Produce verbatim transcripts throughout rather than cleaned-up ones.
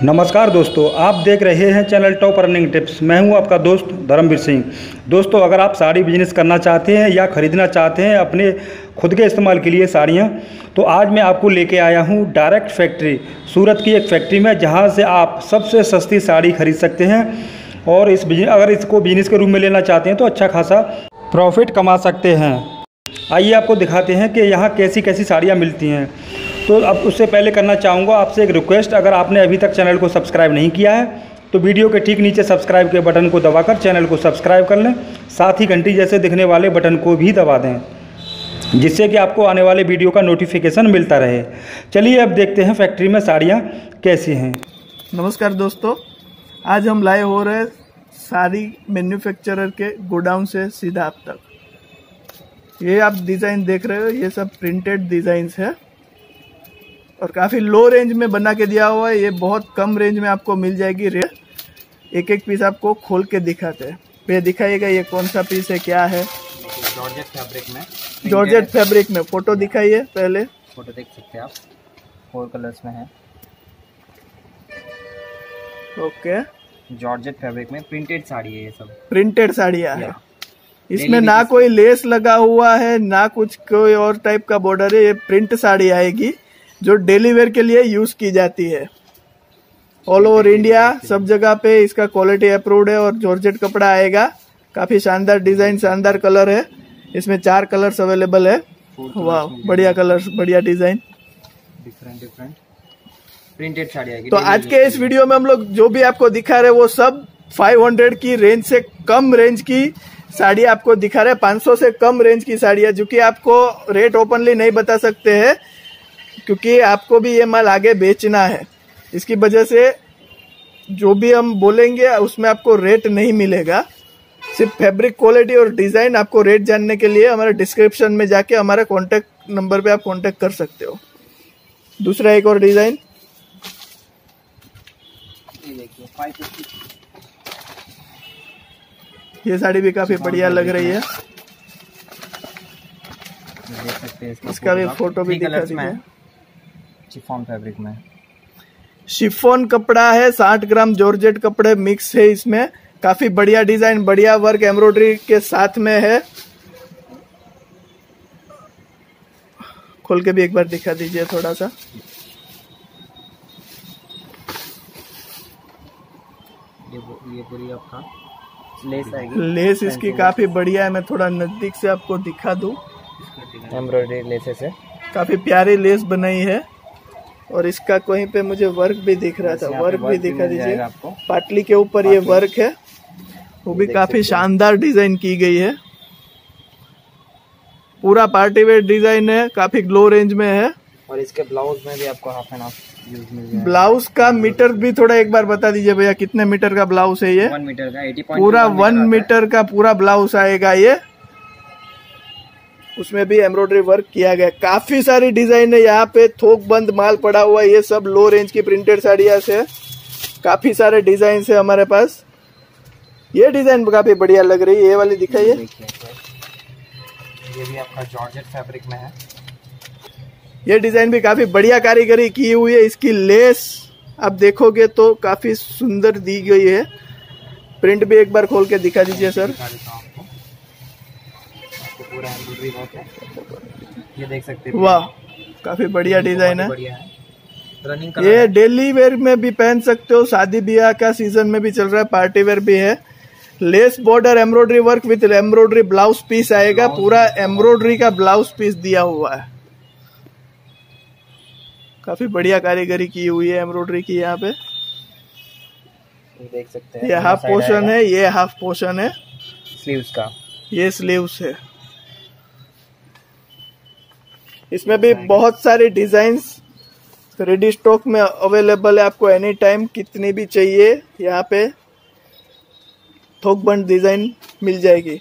नमस्कार दोस्तों, आप देख रहे हैं चैनल टॉप अर्निंग टिप्स। मैं हूं आपका दोस्त धर्मवीर सिंह। दोस्तों, अगर आप साड़ी बिजनेस करना चाहते हैं या ख़रीदना चाहते हैं अपने खुद के इस्तेमाल के लिए साड़ियां, तो आज मैं आपको लेके आया हूं डायरेक्ट फैक्ट्री, सूरत की एक फैक्ट्री में, जहां से आप सबसे सस्ती साड़ी खरीद सकते हैं और इस बिजनेस अगर इसको बिजनेस के रूप में लेना चाहते हैं तो अच्छा खासा प्रॉफिट कमा सकते हैं। आइए आपको दिखाते हैं कि यहाँ कैसी कैसी साड़ियाँ मिलती हैं। तो अब उससे पहले करना चाहूँगा आपसे एक रिक्वेस्ट, अगर आपने अभी तक चैनल को सब्सक्राइब नहीं किया है तो वीडियो के ठीक नीचे सब्सक्राइब के बटन को दबाकर चैनल को सब्सक्राइब कर लें, साथ ही घंटी जैसे दिखने वाले बटन को भी दबा दें, जिससे कि आपको आने वाले वीडियो का नोटिफिकेशन मिलता रहे। चलिए अब देखते हैं फैक्ट्री में साड़ियाँ कैसी हैं। नमस्कार दोस्तों, आज हम लाए हो रहे साड़ी मैन्युफैक्चरर के गोडाउन से सीधा आप तक। ये आप डिज़ाइन देख रहे हो, ये सब प्रिंटेड डिज़ाइंस है और काफ़ी लो रेंज में बना के दिया हुआ है। ये बहुत कम रेंज में आपको मिल जाएगी रेट। एक एक पीस आपको खोल के दिखाते हैं। ये दिखाइएगा ये कौन सा पीस है, क्या है। जॉर्जेट फैब्रिक में जॉर्जेट फैब्रिक में फोटो दिखाइए, पहले फोटो देख सकते हैं आप, फोर कलर्स में है। ओके, जॉर्जेट फैब्रिक में प्रिंटेड साड़ी है, ये सब प्रिंटेड साड़ियाँ है। इसमें ना कोई लेस लगा हुआ है, ना कुछ कोई और टाइप का बॉर्डर है। ये प्रिंट साड़ी आएगी जो डेली वेयर के लिए यूज की जाती है। ऑल ओवर इंडिया सब जगह पे इसका क्वालिटी अप्रूव्ड है और जॉर्जेट कपड़ा आएगा। काफी शानदार डिजाइन, शानदार कलर है। इसमें चार कलर्स अवेलेबल है। वाह, बढ़िया कलर्स, बढ़िया design, different different printed sari आएगी। तो आज के इस वीडियो में हम लोग जो भी आपको दिखा रहे हैं वो सब पाँच सौ की रेंज से कम रेंज की साड़ी आपको दिखा रहे हैं। पाँच सौ से कम रेंज की साड़ी है, जो कि आपको रेट ओपनली नहीं बता सकते हैं क्योंकि आपको भी ये माल आगे बेचना है। इसकी वजह से जो भी हम बोलेंगे उसमें आपको रेट नहीं मिलेगा। सिर्फ फैब्रिक क्वालिटी और डिजाइन। आपको रेट जानने के लिए हमारे डिस्क्रिप्शन में जाके हमारे कॉन्टेक्ट नंबर पे आप कॉन्टेक्ट कर सकते हो। दूसरा एक और डिजाइन, ये देखिए पाँच सौ की। ये साड़ी भी काफी बढ़िया लग रही है। देख सकते हैं, इसका भी फोटो भी दिखा दीजिए। शिफॉन फैब्रिक में, शिफॉन कपड़ा है, साठ ग्राम जॉर्जेट कपड़े मिक्स है इसमें। काफी बढ़िया डिजाइन, बढ़िया वर्क एम्ब्रॉयडरी के साथ में है। खोल के भी एक बार दिखा दीजिए थोड़ा सा। ये ये पूरी आपका लेस आएगी। लेस इसकी काफी बढ़िया है, मैं थोड़ा नजदीक से आपको दिखा दूं। एम्ब्रॉयडरी लेसेस है, काफी प्यारी लेस बनाई है और इसका कहीं पे मुझे वर्क भी दिख रहा था, वर्क भी दिखा दीजिए। पाटली के ऊपर ये वर्क है, वो भी काफी शानदार डिजाइन की गई है। पूरा पार्टी वेयर डिजाइन है, काफी लो रेंज में है। और इसके ब्लाउज में भी आपको हाफ एंड हाफ यूज मिल जाएगा। ब्लाउज का मीटर भी थोड़ा एक बार बता दीजिए भैया, कितने मीटर का ब्लाउज है ये? वन मीटर का, अस्सी पूरा वन मीटर का पूरा ब्लाउज आएगा ये। उसमें भी एम्ब्रॉयडरी वर्क किया गया। काफी सारी डिजाइन है यहाँ पे, थोक बंद माल पड़ा हुआ है। ये सब लो रेंज की प्रिंटेड साड़ियाँ से काफी सारे डिजाइन है हमारे पास। ये डिजाइन काफी बढ़िया लग रही है, ये वाली दिखाइए। ये भी आपका जॉर्जेट फैब्रिक में है। ये डिजाइन भी काफी बढ़िया कारीगरी की हुई है। इसकी लेस आप देखोगे तो काफी सुंदर दी गई है। प्रिंट भी एक बार खोल के दिखा दीजिए सर। पूरा एम्ब्रॉयडरी वर्क है, ये देख सकते हैं। वाह, काफी बढ़िया डिजाइन है। बढ़िया है, रनिंग कलर ये है। डेली वेयर में भी पहन सकते हो, शादी ब्याह का सीजन में भी चल रहा है, पार्टी वेयर भी है। Lace border embroidery work with embroidery blouse piece आएगा। पूरा एम्ब्रॉयडरी का ब्लाउज पीस दिया हुआ है। काफी बढ़िया कारीगरी की हुई है एम्ब्रॉयडरी की यहाँ पे। देख सकते हैं, ये हाफ पोर्शन है, ये हाफ पोर्शन है स्लीव्स का। ये स्लीव्स है। इसमें भी बहुत सारे डिजाइन्स रेडी स्टॉक में अवेलेबल है। आपको एनी टाइम कितनी भी चाहिए यहाँ पे थोक बंद डिजाइन मिल जाएगी।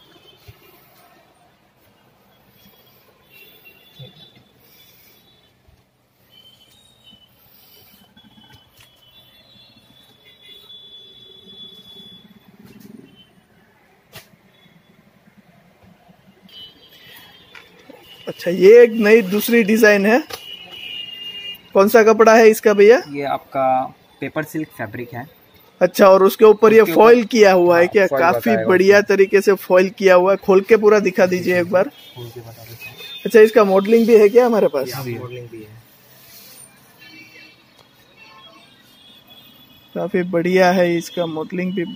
अच्छा, ये एक नई दूसरी डिजाइन है। कौन सा कपड़ा है इसका भैया? ये आपका पेपर सिल्क फैब्रिक है। अच्छा, और उसके ऊपर ये उसके फॉइल ऊपर- किया हुआ है हाँ, क्या? फॉइल काफी बताएगा बढ़िया तरीके से फॉइल किया हुआ है। खोल के पूरा दिखा दीजिए एक बार। खोल के बता देते हैं। अच्छा, इसका मॉडलिंग भी है क्या हमारे पास? मॉडलिंग भी है। काफी बढ़िया है, इसका मॉडलिंग भी।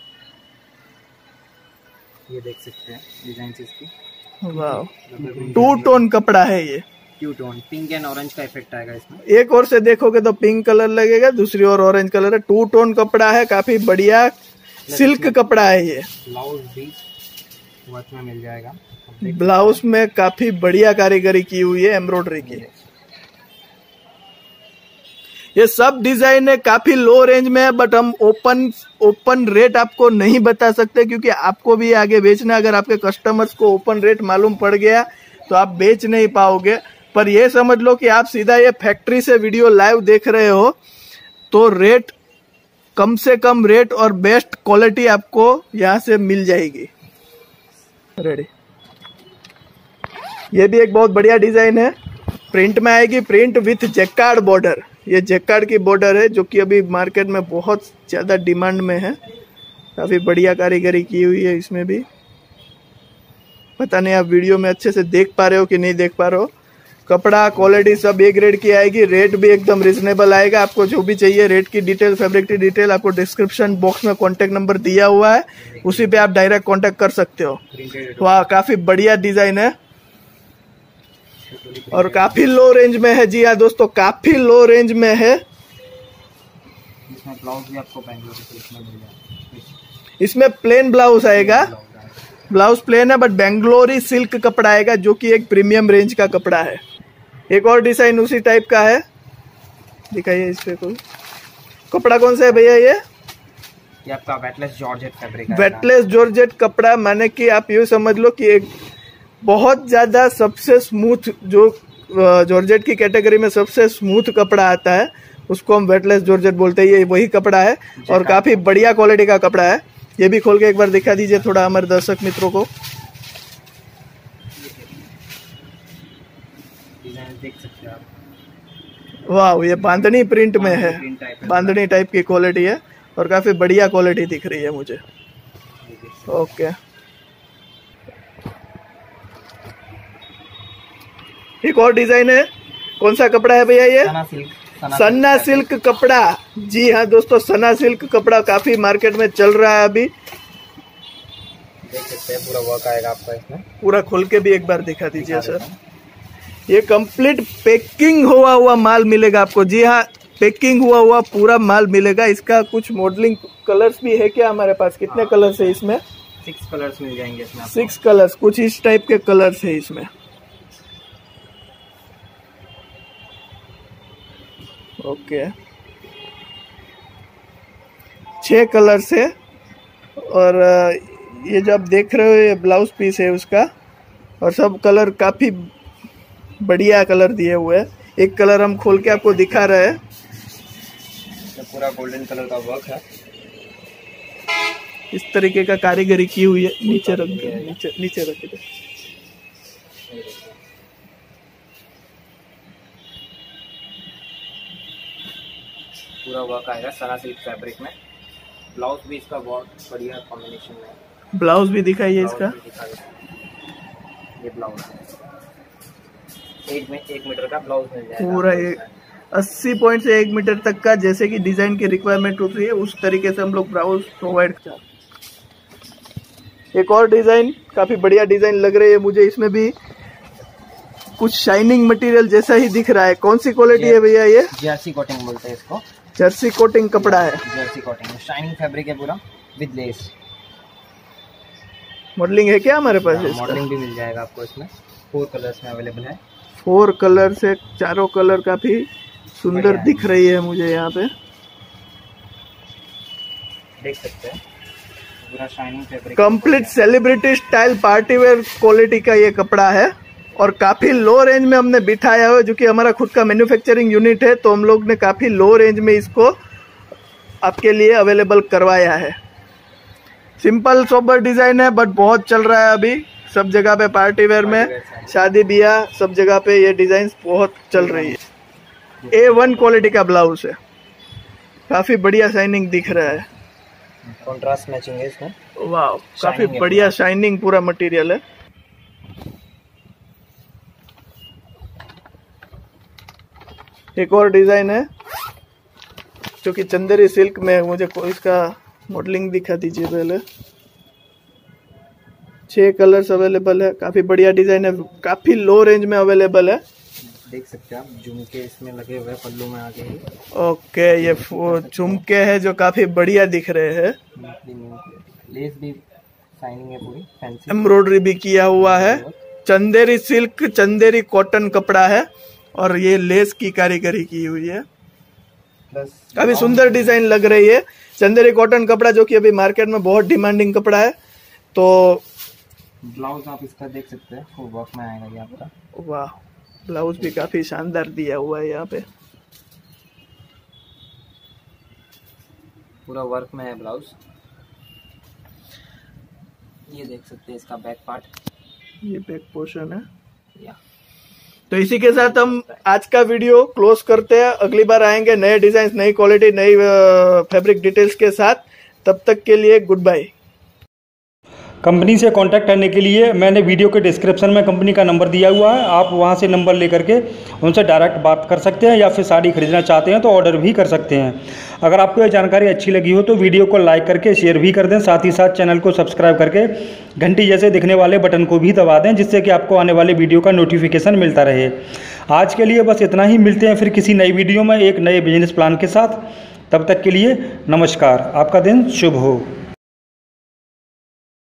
ये देख सकते हैं डिजाइन इसकी। वाह, टू टोन कपड़ा है ये। Two tone pink and orange का इफेक्ट आएगा इसमें। एक और से देखोगे तो पिंक कलर लगेगा, दूसरी ओर ऑरेंज कलर है। टू टोन कपड़ा है, काफी बढ़िया सिल्क कपड़ा है ये। ब्लाउज भी वर्क में मिल जाएगा। ब्लाउज में काफी बढ़िया कारीगरी की हुई है, एम्ब्रॉयडरी की। ये सब डिजाइन है, काफी लो रेंज में है, बट हम ओपन ओपन रेट आपको नहीं बता सकते, क्योंकि आपको भी आगे बेचना। अगर आपके कस्टमर्स को ओपन रेट मालूम पड़ गया तो आप बेच नहीं पाओगे। पर ये समझ लो कि आप सीधा ये फैक्ट्री से वीडियो लाइव देख रहे हो तो रेट कम से कम रेट और बेस्ट क्वालिटी आपको यहाँ से मिल जाएगी। रेडी, ये भी एक बहुत बढ़िया डिजाइन है। प्रिंट में आएगी, प्रिंट विथ जैकार्ड बॉर्डर। ये जैकार्ड की बॉर्डर है जो कि अभी मार्केट में बहुत ज्यादा डिमांड में है। काफी बढ़िया कारीगरी की हुई है इसमें भी। पता नहीं आप वीडियो में अच्छे से देख पा रहे हो कि नहीं देख पा रहे हो। कपड़ा क्वालिटी सब ए ग्रेड की आएगी। रेट भी एकदम रिजनेबल आएगा। आपको जो भी चाहिए रेट की डिटेल, फैब्रिक की डिटेल, आपको डिस्क्रिप्शन बॉक्स में कॉन्टेक्ट नंबर दिया हुआ है, उसी पे आप डायरेक्ट कॉन्टेक्ट कर सकते हो। वाह, काफी बढ़िया डिजाइन है और काफी लो रेंज में है। जी हाँ दोस्तों, काफी लो रेंज में है। इसमें ब्लाउज भी आपको बेंगलोर सिल्क में मिल जाएगा। इसमें प्लेन ब्लाउज आएगा। ब्लाउज प्लेन है बट बेंगलोरी सिल्क कपड़ा आएगा, जो कि एक प्रीमियम रेंज का कपड़ा है। एक और डिजाइन उसी टाइप का है, दिखाइए इस पे। कोई कपड़ा कौन सा है भैया? ये ये आपका वेटलेस जॉर्जेट फैब्रिक है। वेटलेस जॉर्जेट कपड़ा, माने कि आप यूँ समझ लो कि एक बहुत ज्यादा सबसे स्मूथ, जो जॉर्जेट की कैटेगरी में सबसे स्मूथ कपड़ा आता है उसको हम वेटलेस जॉर्जेट बोलते हैं। ये वही कपड़ा है और काफी बढ़िया क्वालिटी का कपड़ा है। ये भी खोल के एक बार दिखा दीजिए थोड़ा हमारे दर्शक मित्रों को। डिजाइन देख सकते हैं आप। वाह, ये बांधनी प्रिंट में है, बांधनी टाइप की क्वालिटी है और काफी बढ़िया क्वालिटी दिख रही है मुझे। ओके, एक और डिजाइन है। कौन सा कपड़ा है भैया ये? सना सिल्क। सन्ना सिल्क कपड़ा। जी हाँ दोस्तों, सना सिल्क कपड़ा काफी मार्केट में चल रहा है अभी। देख सकते हैं पूरा वर्क आएगा आपका इसमें। पूरा खोल के भी एक बार दिखा दीजिए सर। ये कंप्लीट पैकिंग हुआ हुआ माल मिलेगा आपको। जी हाँ, पैकिंग हुआ हुआ पूरा माल मिलेगा। इसका कुछ मॉडलिंग कलर्स भी है क्या हमारे पास? कितने कलर्स है इसमें? सिक्स कलर्स मिल जाएंगे इसमें। सिक्स कलर्स, कुछ इस टाइप के कलर्स है इसमें। ओके, छह कलर्स है और ये जो आप देख रहे हो ये ब्लाउज पीस है उसका, और सब कलर काफी बढ़िया कलर दिए हुए हैं। एक कलर हम खोल के आपको दिखा रहे हैं। तो पूरा गोल्डन कलर का वर्क है। इस तरीके का कारीगरी की हुई है। नीचे रख दो, नीचे नीचे रख दो। पूरा वर्क आएगा सना सिल्क फैब्रिक में। ब्लाउज भी इसका बहुत बढ़िया कॉम्बिनेशन में है। ब्लाउज भी दिखाइए इसका। ये ब्लाउज एक में एक मीटर का ब्लाउज मिल जाएगा पूरा एक अस्सी पॉइंट से एक मीटर तक का, जैसे कि डिजाइन की रिक्वायरमेंट होती है उस तरीके से हम लोग ब्लाउज प्रोवाइड करते हैं। एक और डिजाइन, काफी बढ़िया डिजाइन लग रही है मुझे। इसमें भी कुछ शाइनिंग मटेरियल जैसा ही दिख रहा है। कौन सी क्वालिटी है भैया ये? जर्सी कोटिंग बोलते हैं इसको। जर्सी कोटिंग कपड़ा है। जर्सी कोटिंग शाइनिंग फैब्रिक है पूरा विद लेस। मॉडलिंग है क्या हमारे पास? मॉडलिंग भी मिल जाएगा आपको इसमें। फोर कलर्स में अवेलेबल है। फोर कलर से चारों कलर काफी सुंदर दिख रही है मुझे यहाँ पे। देख सकते हैं पूरा shining fabric. Complete celebrity style party wear quality का ये कपड़ा है और काफी लो रेंज में हमने बिठाया हुआ है। जो कि हमारा खुद का मैन्युफैक्चरिंग यूनिट है, तो हम लोग ने काफी लो रेंज में इसको आपके लिए अवेलेबल करवाया है। सिंपल सोबर डिजाइन है बट बहुत चल रहा है अभी सब जगह पे। पार्टी वेयर में, शादी ब्याह सब जगह पे ये डिजाइन बहुत चल रही है। ए वन क्वालिटी का ब्लाउज है। काफी बढ़िया शाइनिंग दिख रहा है, कॉन्ट्रास्ट मैचिंग है इसमें। वाह, काफी बढ़िया शाइनिंग पूरा मटेरियल है। एक और डिजाइन है जो कि चंदेरी सिल्क में, मुझे कोई इसका मॉडलिंग दिखा दीजिए पहले। छह कलर्स अवेलेबल है, काफी बढ़िया डिजाइन है, काफी लो रेंज में अवेलेबल है। देख सकते हैं आप, झुमके इसमें लगे हुए हैं पल्लू में आगे ही। ओके, ये वो झुमके हैं जो काफी बढ़िया दिख रहे हैं। लेस भी शाइनिंग है पूरी, फैंसी एम्ब्रॉयडरी भी किया हुआ है। चंदेरी सिल्क, चंदेरी कॉटन कपड़ा है और ये लेस की कारीगरी की हुई है। प्लस काफी सुंदर डिजाइन लग रही है। चंदेरी कॉटन कपड़ा जो कि अभी मार्केट में बहुत डिमांडिंग कपड़ा है। तो ब्लाउज आप इसका देख सकते हैं, फुल वर्क में आएगा ये आपका। वाह, ब्लाउज भी काफी शानदार दिया हुआ है यहाँ पे, पूरा वर्क में है ब्लाउज। ये देख सकते हैं इसका बैक पार्ट, ये बैक पोर्शन है। या तो इसी के साथ हम आज का वीडियो क्लोज करते हैं। अगली बार आएंगे नए डिजाइन, नई क्वालिटी, नई फैब्रिक डिटेल्स के साथ। तब तक के लिए गुड बाय। कंपनी से कांटेक्ट करने के लिए मैंने वीडियो के डिस्क्रिप्शन में कंपनी का नंबर दिया हुआ है, आप वहां से नंबर लेकर के उनसे डायरेक्ट बात कर सकते हैं, या फिर साड़ी खरीदना चाहते हैं तो ऑर्डर भी कर सकते हैं। अगर आपको ये जानकारी अच्छी लगी हो तो वीडियो को लाइक करके शेयर भी कर दें, साथ ही साथ चैनल को सब्सक्राइब करके घंटी जैसे दिखने वाले बटन को भी दबा दें, जिससे कि आपको आने वाले वीडियो का नोटिफिकेशन मिलता रहे। आज के लिए बस इतना ही, मिलते हैं फिर किसी नई वीडियो में एक नए बिजनेस प्लान के साथ। तब तक के लिए नमस्कार, आपका दिन शुभ हो।